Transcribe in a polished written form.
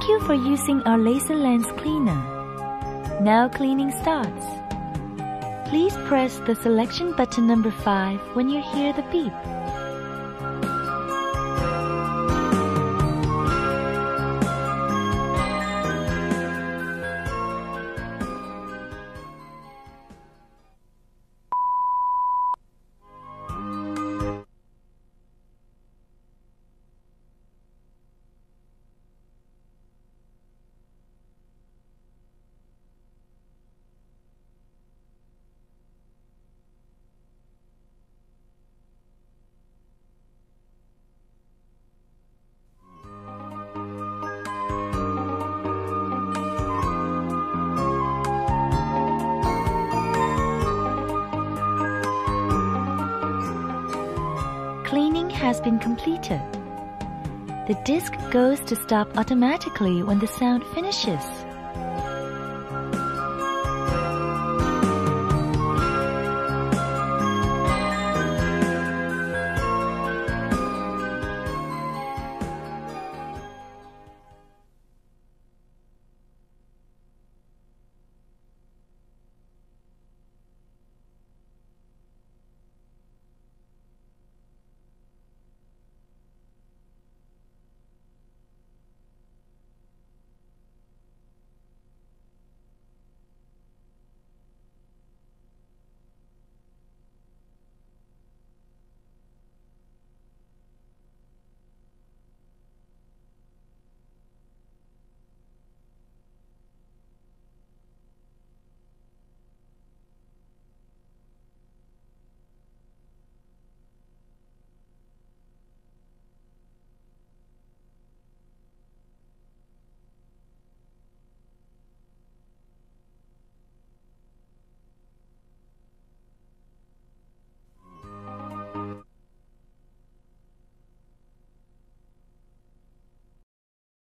Thank you for using our laser lens cleaner. Now cleaning starts. Please press the selection button number 5 when you hear the beep. Cleaning has been completed. The disc goes to stop automatically when the sound finishes.